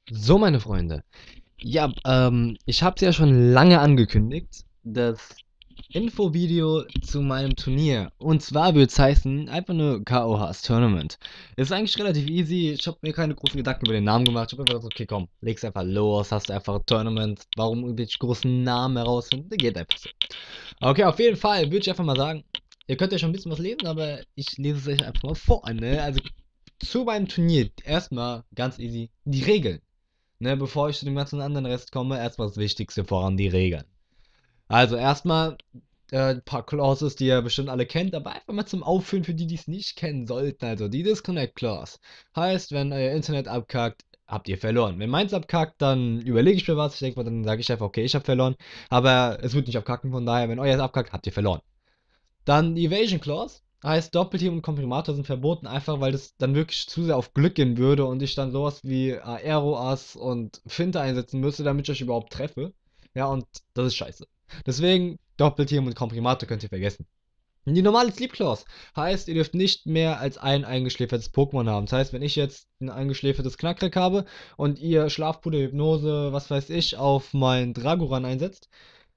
So, meine Freunde. Ja, ich habe es ja schon lange angekündigt, das Infovideo zu meinem Turnier. Und zwar wird es heißen, einfach nur KOHs Tournament. Ist eigentlich relativ easy. Ich habe mir keine großen Gedanken über den Namen gemacht. Ich habe einfach gesagt, okay, komm, leg's einfach los, hast du einfach ein Tournament. Warum irgendwelche großen Namen herausfinden? Der geht einfach so. Okay, auf jeden Fall würde ich einfach mal sagen, ihr könnt ja schon ein bisschen was lesen, aber ich lese es euch einfach mal vor, ne? Also zu meinem Turnier erstmal ganz easy die Regeln. Ne, bevor ich zu dem ganzen anderen Rest komme, erstmal das Wichtigste voran, die Regeln. Also erstmal ein paar Clauses, die ihr bestimmt alle kennt, aber einfach mal zum Auffüllen für die, die es nicht kennen sollten. Also die Disconnect Clause heißt, wenn euer Internet abkackt, habt ihr verloren. Wenn meins abkackt, dann überlege ich mir was. Ich denke mal, dann sage ich einfach, okay, ich habe verloren. Aber es wird nicht abkacken, von daher, wenn euer abkackt, habt ihr verloren. Dann die Evasion Clause. Heißt, Doppelteam und Komprimator sind verboten, einfach weil das dann wirklich zu sehr auf Glück gehen würde und ich dann sowas wie Aero Ass und Finte einsetzen müsste, damit ich euch überhaupt treffe. Ja, und das ist scheiße. Deswegen, Doppelteam und Komprimator könnt ihr vergessen. Die normale Sleep Clause heißt, ihr dürft nicht mehr als ein eingeschläfertes Pokémon haben. Das heißt, wenn ich jetzt ein eingeschläfertes Knackrack habe und ihr Schlafpuder, Hypnose, was weiß ich, auf meinen Dragoran einsetzt,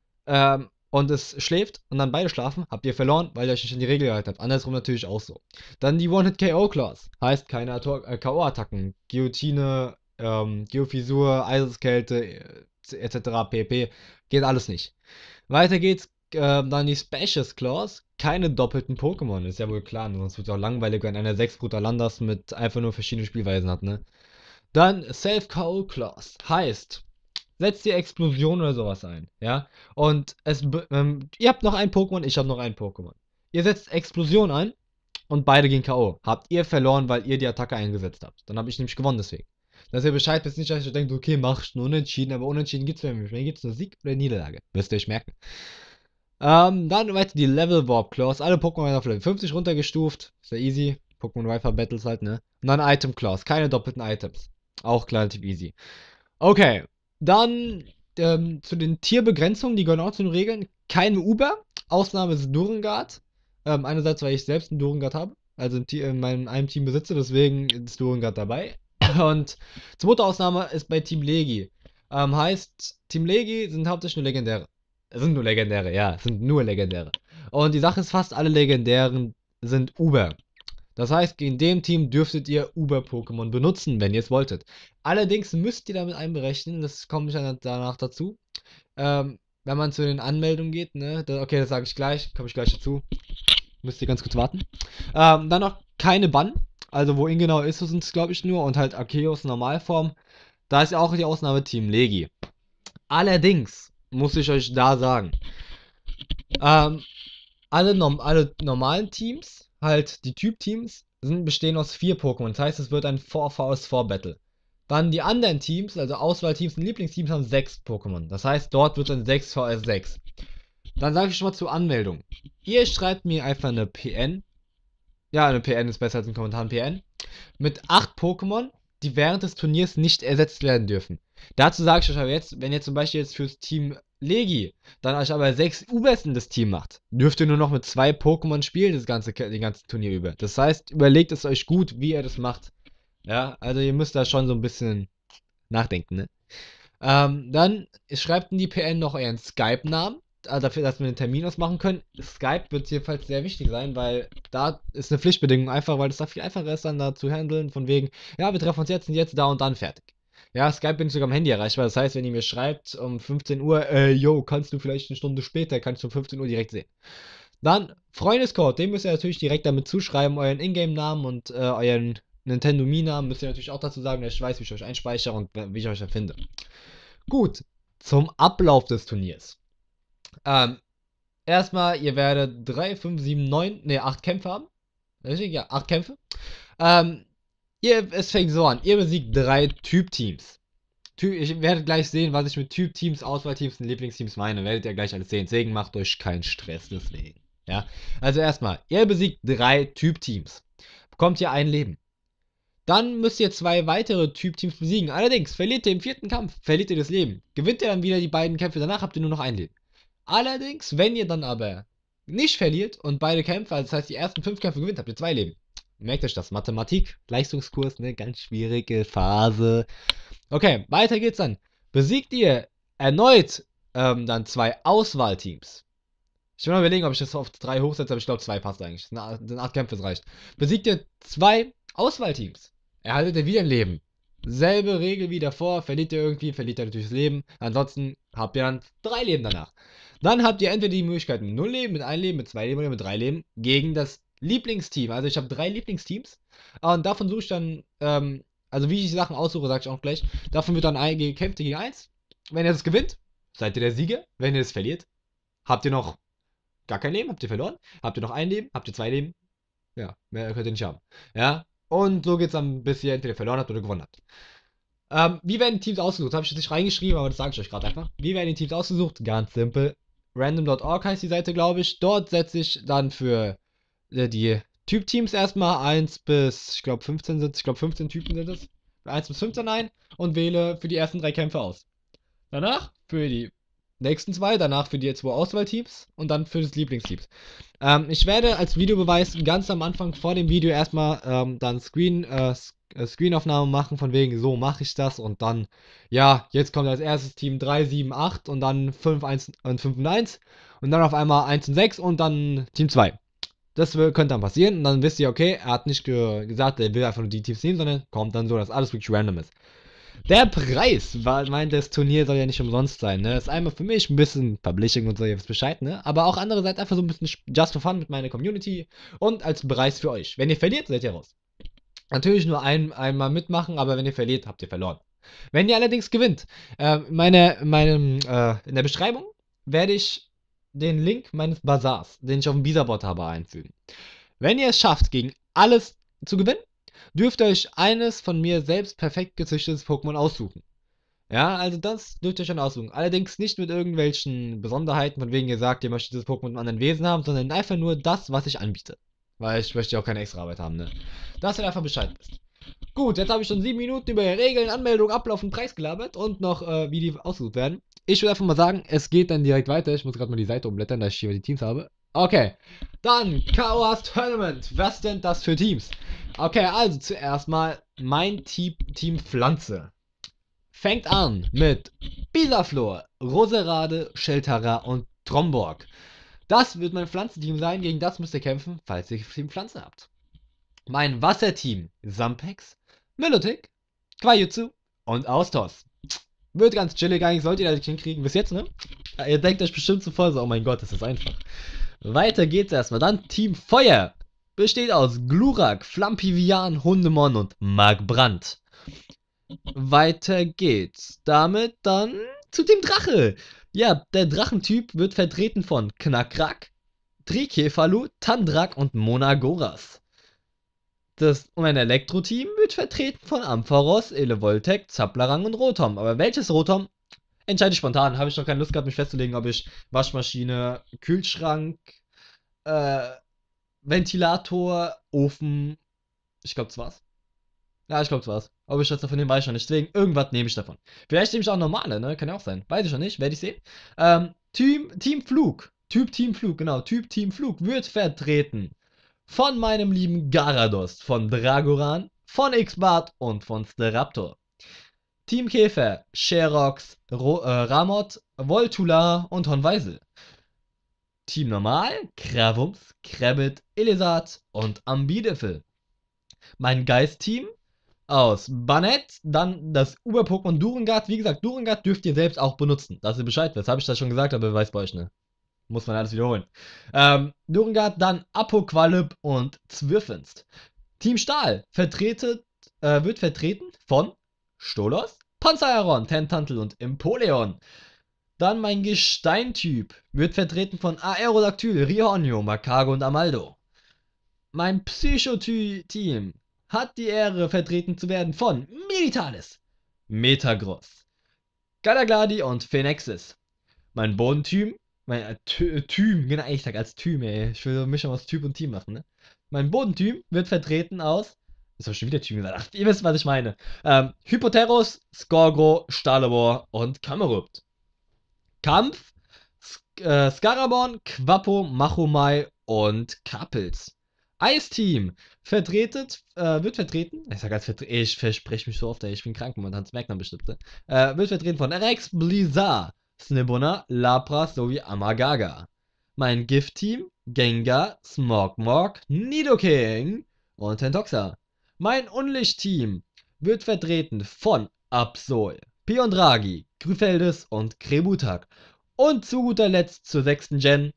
und es schläft und dann beide schlafen, habt ihr verloren, weil ihr euch nicht an die Regel gehalten habt. Andersrum natürlich auch so. Dann die One-Hit-KO-Clause. Heißt keine K.O.-Attacken. Guillotine, Geofisur, Eiseskälte, etc. pp. Geht alles nicht. Weiter geht's. Dann die Specious Clause. Keine doppelten Pokémon. Ist ja wohl klar, ne? Sonst wird es auch langweilig, wenn einer 6 Brutalandas mit einfach nur verschiedenen Spielweisen hat, ne? Dann Self-KO-Clause. Heißt, setzt die Explosion oder sowas ein, ja? Und ihr habt noch ein Pokémon, ich habe noch ein Pokémon. Ihr setzt Explosion ein und beide gehen K.O. Habt ihr verloren, weil ihr die Attacke eingesetzt habt. Dann habe ich nämlich gewonnen deswegen. Dass ihr Bescheid wisst, nicht, dass ihr denkt, okay, machst du Unentschieden, aber Unentschieden gibt's für mich. Mir gibt's nur Sieg oder Niederlage. Müsst ihr euch merken. Dann weiter die Level Warp Clause. Alle Pokémon werden auf Level 50 runtergestuft. Sehr easy. Pokémon Wi-Fi Battles halt, ne? Und dann Item Clause. Keine doppelten Items. Auch relativ easy. Okay, dann zu den Tierbegrenzungen, die gehören auch zu den Regeln. Keine Uber, Ausnahme ist Durengard. Einerseits, weil ich selbst einen Durengard habe, also in einem Team besitze, deswegen ist Durengard dabei. Und zweite Ausnahme ist bei Team Legi. Heißt, Team Legi sind hauptsächlich nur Legendäre. Es sind nur Legendäre, ja, es sind nur Legendäre. Und die Sache ist, fast alle Legendären sind Uber. Das heißt, in dem Team dürftet ihr Uber-Pokémon benutzen, wenn ihr es wolltet. Allerdings müsst ihr damit einberechnen, das komme ich dann danach dazu, wenn man zu den Anmeldungen geht, ne, okay, das sage ich gleich, komme ich gleich dazu, müsst ihr ganz kurz warten. Dann noch keine Bann, also wo ihn genau ist, sind es glaube ich nur, und halt Arceus Normalform, da ist ja auch die Ausnahme Team Legi. Allerdings muss ich euch da sagen, ähm, alle normalen Teams, halt die Typ-Teams, bestehen aus 4 Pokémon. Das heißt, es wird ein 4 vs 4 Battle. Dann die anderen Teams, also Auswahlteams und Lieblingsteams, haben 6 Pokémon. Das heißt, dort wird ein 6 vs 6. Dann sage ich schon mal zur Anmeldung. Ihr schreibt mir einfach eine PN. Ja, eine PN ist besser als ein Kommentar, ein PN. Mit 8 Pokémon, die während des Turniers nicht ersetzt werden dürfen. Dazu sage ich euch aber jetzt, wenn ihr zum Beispiel jetzt fürs Team Legi dann euch aber 6 Ubers in das Team macht, dürft ihr nur noch mit 2 Pokémon spielen, den ganzen Turnier über. Das heißt, überlegt es euch gut, wie ihr das macht. Ja, also ihr müsst da schon so ein bisschen nachdenken, ne? Dann schreibt in die PN noch euren Skype-Namen, dafür, dass wir einen Termin ausmachen können. Skype wird jedenfalls sehr wichtig sein, weil da ist eine Pflichtbedingung einfach, weil es da viel einfacher ist, dann da zu handeln, von wegen, ja, wir treffen uns jetzt und jetzt, da und dann fertig. Ja, Skype bin ich sogar am Handy erreichbar. Das heißt, wenn ihr mir schreibt um 15 Uhr, yo, kannst du vielleicht eine Stunde später, kannst du um 15 Uhr direkt sehen. Dann Freundescode, den müsst ihr natürlich direkt damit zuschreiben, euren Ingame-Namen und euren Nintendo Mi-Namen müsst ihr natürlich auch dazu sagen, dass ich weiß, wie ich euch einspeichere und wie ich euch erfinde. Gut, zum Ablauf des Turniers. Ähm, Erstmal, ihr werdet 3, 5, 7, 9, ne, 8 Kämpfe haben. Richtig? Ja, 8 Kämpfe. Ähm, es fängt so an. Ihr besiegt 3 Typ-Teams. Ich werde gleich sehen, was ich mit Typ-Teams, Auswahlteams und Lieblingsteams meine. Werdet ihr gleich alles sehen. Deswegen macht euch keinen Stress deswegen. Ja, also erstmal, ihr besiegt 3 Typ-Teams. Bekommt ihr ein Leben. Dann müsst ihr 2 weitere Typ-Teams besiegen. Allerdings, verliert ihr im 4. Kampf, verliert ihr das Leben. Gewinnt ihr dann wieder die beiden Kämpfe, danach habt ihr nur noch ein Leben. Allerdings, wenn ihr dann aber nicht verliert und beide Kämpfe, also das heißt die ersten 5 Kämpfe gewinnt, habt ihr 2 Leben. Merkt euch das. Mathematik, Leistungskurs, ne? Ganz schwierige Phase. Okay, weiter geht's dann. Besiegt ihr erneut dann 2 Auswahlteams. Ich will mal überlegen, ob ich das auf 3 hochsetze, aber ich glaube 2 passt eigentlich. Sind 8 Kämpfe, das reicht. Besiegt ihr 2 Auswahlteams. Erhaltet ihr wieder ein Leben. Selbe Regel wie davor. Verliert ihr irgendwie, verliert ihr natürlich das Leben. Ansonsten habt ihr dann 3 Leben danach. Dann habt ihr entweder die Möglichkeit mit 0 Leben, mit 1 Leben, mit 2 Leben oder mit 3 Leben gegen das Lieblingsteam. Also ich habe 3 Lieblingsteams. Und davon suche ich dann, also wie ich die Sachen aussuche, sage ich auch gleich. Davon wird dann gekämpft gegen 1. Wenn ihr das gewinnt, seid ihr der Sieger. Wenn ihr das verliert, habt ihr noch gar kein Leben, habt ihr verloren. Habt ihr noch ein Leben, habt ihr 2 Leben. Ja, mehr könnt ihr nicht haben. Ja, und so geht's dann, bis ihr entweder verloren habt oder gewonnen habt. Wie werden die Teams ausgesucht? Habe ich jetzt nicht reingeschrieben, aber das sage ich euch gerade einfach. Wie werden die Teams ausgesucht? Ganz simpel. Random.org heißt die Seite, glaube ich. Dort setze ich dann für die Typ-Teams erstmal 1 bis, ich glaube 15 sind es, ich glaube 15 Typen sind es. 1 bis 15 ein und wähle für die ersten 3 Kämpfe aus. Danach für die nächsten 2, danach für die 2 Auswahlteams und dann für das Lieblingsteams. Ich werde als Videobeweis ganz am Anfang vor dem Video erstmal dann Screenaufnahme machen, von wegen, so mache ich das und dann, ja, jetzt kommt als erstes Team 3, 7, 8 und dann 5, 1 und 5 und 1 und dann auf einmal 1 und 6 und dann Team 2. Das könnte dann passieren und dann wisst ihr, okay, er hat nicht gesagt, er will einfach nur die Teams nehmen, sondern kommt dann so, dass alles wirklich random ist. Der Preis, das Turnier soll ja nicht umsonst sein, ne? Ist einmal für mich ein bisschen Publishing und so, ihr wisst Bescheid, ne? Aber auch andererseits einfach so ein bisschen just for fun mit meiner Community und als Preis für euch. Wenn ihr verliert, seid ihr raus. Natürlich nur einmal mitmachen, aber wenn ihr verliert, habt ihr verloren. Wenn ihr allerdings gewinnt, in der Beschreibung werde ich den Link meines Bazars, den ich auf dem Bisa-Bot habe, einfügen. Wenn ihr es schafft, gegen alles zu gewinnen, dürft ihr euch eines von mir selbst perfekt gezüchtetes Pokémon aussuchen. Ja, also das dürft ihr schon aussuchen. Allerdings nicht mit irgendwelchen Besonderheiten, von wegen ihr sagt, ihr möchtet das Pokémon mit einem anderen Wesen haben, sondern einfach nur das, was ich anbiete. Weil ich möchte ja auch keine extra Arbeit haben, ne? Dass ihr einfach Bescheid wisst. Gut, jetzt habe ich schon 7 Minuten über Regeln, Anmeldung, Ablauf und Preis gelabert und noch, wie die ausgesucht werden. Ich würde einfach mal sagen, es geht dann direkt weiter. Ich muss gerade mal die Seite umblättern, da ich hier die Teams habe. Okay, dann KOA's Tournament. Was sind das für Teams? Okay, also zuerst mal mein Team Pflanze. Fängt an mit Bisaflor, Roserade, Sheltara und Tromborg. Das wird mein Pflanzenteam sein, gegen das müsst ihr kämpfen, falls ihr Team Pflanze habt. Mein Wasserteam, Sampex, Milotic, Quajutsu und Austos. Wird ganz chillig eigentlich, solltet ihr das hinkriegen bis jetzt, ne? Ihr denkt euch bestimmt zuvor so, oh mein Gott, das ist einfach. Weiter geht's erstmal. Dann Team Feuer. Besteht aus Glurak, Flampivian, Hundemon und Mark Brandt. Weiter geht's. Damit dann zu Team Drache. Ja, der Drachentyp wird vertreten von Knackrack, Trikefalu, Tandrak und Monagoras. Mein Elektro-Team wird vertreten von Ampharos, Elevoltec, Zaplarang und Rotom. Aber welches Rotom? Entscheide ich spontan. Habe ich noch keine Lust gehabt, mich festzulegen, ob ich Waschmaschine, Kühlschrank, Ventilator, Ofen. Ich glaube, das war's. Ja, ich glaube, das war's. Ob ich das davon nehme, weiß ich noch nicht. Deswegen, irgendwas nehme ich davon. Vielleicht nehme ich auch normale, ne? Kann ja auch sein. Weiß ich noch nicht. Werde ich sehen. Team Flug. Typ Team Flug, genau. Typ Team Flug wird vertreten von meinem lieben Garados, von Dragoran, von X-Bart und von Staraptor. Team Käfer, Sherox, Ramot, Voltula und Honweisel. Team Normal, Kravums, Krabbit, Elisat und Ambidefel. Mein Geist-Team aus Banette, dann das Uber-Pokémon Durengard. Wie gesagt, Durengard dürft ihr selbst auch benutzen. Dass ihr Bescheid wisst. Habe ich das schon gesagt, aber weiß bei euch, ne? Muss man alles wiederholen. Durengard, dann Apoqualip und Zwirfinst. Team Stahl wird vertreten von Stolos, Panzeraron, Tentantel und Empoleon. Dann mein Gesteintyp wird vertreten von Aerodactyl, Rihornio, Makago und Amaldo. Mein Psychoteam hat die Ehre, vertreten zu werden von Militalis, Metagross, Galagladi und Phenexis. Mein Bodenteam, genau, ich sag als Team, ey. Ich will so eine Mischung aus Typ und Team machen, ne? Mein Bodenteam wird vertreten aus, jetzt hab ich schon wieder Team gesagt, ach, ihr wisst, was ich meine. Hypoteros, Skorgro, Stalebor und Kamerupt. Kampf, Scarabon, Quappo, Machomai und Kapels. Eisteam wird vertreten, ich sag als ich verspreche mich so oft, ey, ich bin krank momentan, das merkt man bestimmt, ne? Wird vertreten von Rex Blizzard, Snibona, Lapras sowie Amagaga. Mein Gift-Team, Gengar, Smogmog, Nidoking und Tentoxa. Mein Unlicht-Team wird vertreten von Absol, Piondragi, Gryfeldes und Krebutak. Und zu guter Letzt zur 6. Gen,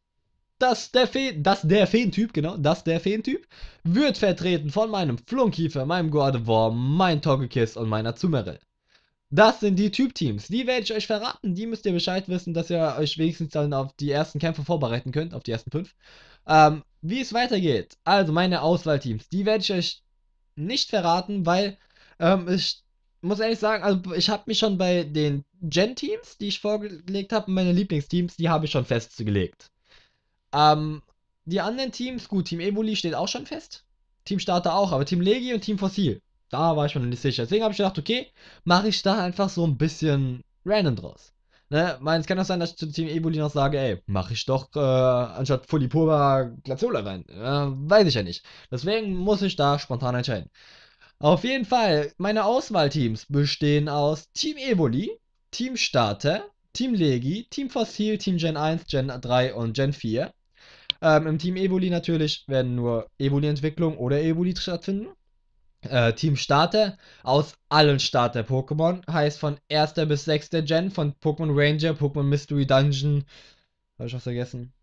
der Feentyp, genau, der Feentyp, wird vertreten von meinem Flunkiefer, meinem Gardevoir, mein Togekiss und meiner Azumarill. Das sind die Typ-Teams. Die werde ich euch verraten. Die müsst ihr Bescheid wissen, dass ihr euch wenigstens dann auf die ersten Kämpfe vorbereiten könnt, auf die ersten 5. Wie es weitergeht, also meine Auswahlteams, die werde ich euch nicht verraten, weil ich muss ehrlich sagen, also ich habe mich schon bei den Gen-Teams, die ich vorgelegt habe, meine Lieblingsteams, die habe ich schon festgelegt. Ähm, die anderen Teams, gut, Team Evoli steht auch schon fest. Team Starter auch, aber Team Legi und Team Fossil, da war ich mir noch nicht sicher. Deswegen habe ich gedacht, okay, mache ich da einfach so ein bisschen random draus. Ne, es kann auch sein, dass ich zu Team Evoli noch sage, ey, mache ich doch anstatt Fulipova Glaciola rein. Weiß ich ja nicht. Deswegen muss ich da spontan entscheiden. Auf jeden Fall, meine Auswahlteams bestehen aus Team Evoli, Team Starter, Team Legi, Team Fossil, Team Gen 1, Gen 3 und Gen 4. Im Team Evoli natürlich werden nur Evoli-Entwicklung oder Evoli stattfinden. Team Starter aus allen Starter-Pokémon heißt von 1. bis 6. Gen von Pokémon Ranger, Pokémon Mystery Dungeon. Habe ich was vergessen?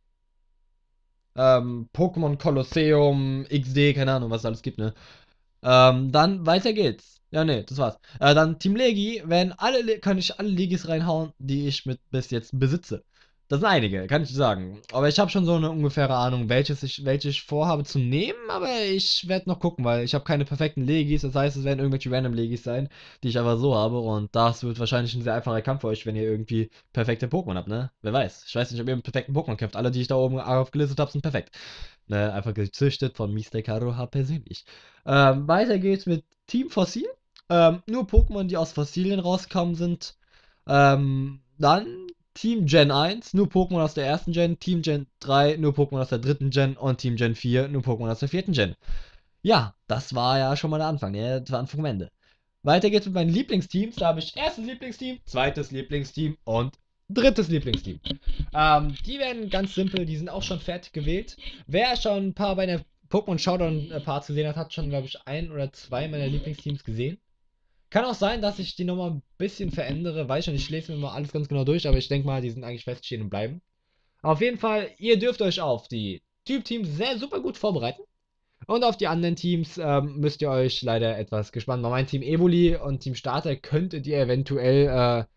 Pokémon Colosseum, XD, keine Ahnung, was es alles gibt, ne? Dann weiter geht's. Ja, ne, das war's. Dann Team Legi, kann ich alle Legis reinhauen, die ich mit bis jetzt besitze. Das sind einige, kann ich sagen. Aber ich habe schon so eine ungefähre Ahnung, welche ich vorhabe zu nehmen, aber ich werde noch gucken, weil ich habe keine perfekten Legis. Das heißt, es werden irgendwelche random Legis sein, die ich aber so habe. Und das wird wahrscheinlich ein sehr einfacher Kampf für euch, wenn ihr irgendwie perfekte Pokémon habt, ne? Wer weiß. Ich weiß nicht, ob ihr mit perfekten Pokémon kämpft. Alle, die ich da oben aufgelistet habe, sind perfekt. Ne, einfach gezüchtet von Mr. Karoha persönlich. Weiter geht's mit Team Fossil. Nur Pokémon, die aus Fossilien rausgekommen sind. Dann Team Gen 1, nur Pokémon aus der ersten Gen. Team Gen 3, nur Pokémon aus der dritten Gen. Und Team Gen 4, nur Pokémon aus der vierten Gen. Ja, das war ja schon mal der Anfang. Ja, das war Anfang vom Ende. Weiter geht's mit meinen Lieblingsteams. Da habe ich erstes Lieblingsteam, zweites Lieblingsteam und drittes Lieblingsteam. Die werden ganz simpel, die sind auch schon fertig gewählt. Wer schon ein paar meiner Pokémon Showdown-Parts gesehen hat, hat schon, glaube ich, ein oder zwei meiner Lieblingsteams gesehen. Kann auch sein, dass ich die nochmal ein bisschen verändere, weiß schon, ich lese mir mal alles ganz genau durch, aber ich denke mal, die sind eigentlich feststehen und bleiben. Auf jeden Fall, ihr dürft euch auf die Typ-Teams sehr super gut vorbereiten. Und auf die anderen Teams müsst ihr euch leider etwas gespannt. Bei meinem Team Evoli und Team Starter könntet ihr eventuell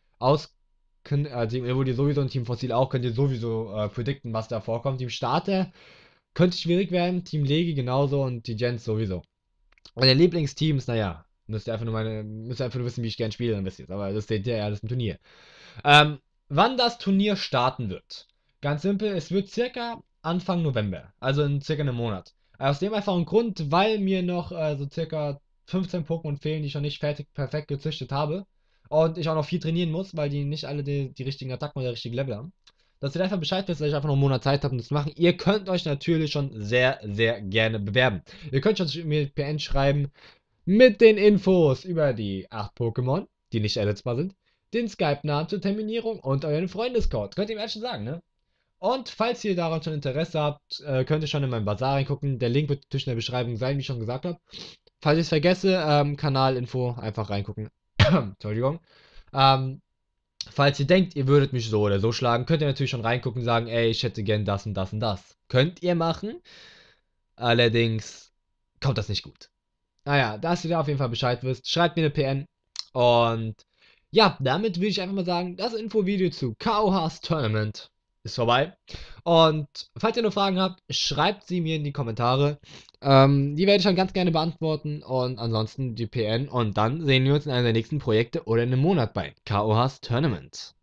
Team Evoli sowieso und Team Fossil auch, könnt ihr sowieso predikten, was da vorkommt. Team Starter könnte schwierig werden, Team Legi genauso und die Gens sowieso. Meine Lieblingsteams, naja, müsst ihr einfach nur wissen, wie ich gern spiele, dann wisst ihr es. Aber das seht ihr ja alles im Turnier. Wann das Turnier starten wird? Ganz simpel, es wird circa Anfang November, also in circa einem Monat. Aus dem einfachen Grund, weil mir noch so circa 15 Pokémon fehlen, die ich noch nicht perfekt gezüchtet habe. Und ich auch noch viel trainieren muss, weil die nicht alle die richtigen Attacken oder die richtigen Level haben. Dass ihr einfach Bescheid wisst, dass ich einfach noch einen Monat Zeit habe, um das zu machen. Ihr könnt euch natürlich schon sehr, sehr gerne bewerben. Ihr könnt schon mir PN schreiben mit den Infos über die 8 Pokémon, die nicht ersetzbar sind, den Skype-Namen zur Terminierung und euren Freundescode. Könnt ihr mir schon sagen, ne? Und falls ihr daran schon Interesse habt, könnt ihr schon in meinem Bazar reingucken. Der Link wird zwischen der Beschreibung sein, wie ich schon gesagt habe. Falls ich es vergesse, Kanalinfo, einfach reingucken. Entschuldigung. Ähm, Falls ihr denkt, ihr würdet mich so oder so schlagen, könnt ihr natürlich schon reingucken und sagen, ey, ich hätte gern das und das und das. Könnt ihr machen. Allerdings kommt das nicht gut. Naja, dass ihr da auf jeden Fall Bescheid wisst, schreibt mir eine PN. Und ja, damit würde ich einfach mal sagen, das Infovideo zu KO Hearts Tournament ist vorbei. Und falls ihr noch Fragen habt, schreibt sie mir in die Kommentare. Die werde ich dann ganz gerne beantworten. Und ansonsten die PN. Und dann sehen wir uns in einer der nächsten Projekte oder in einem Monat bei KO Hearts Tournament.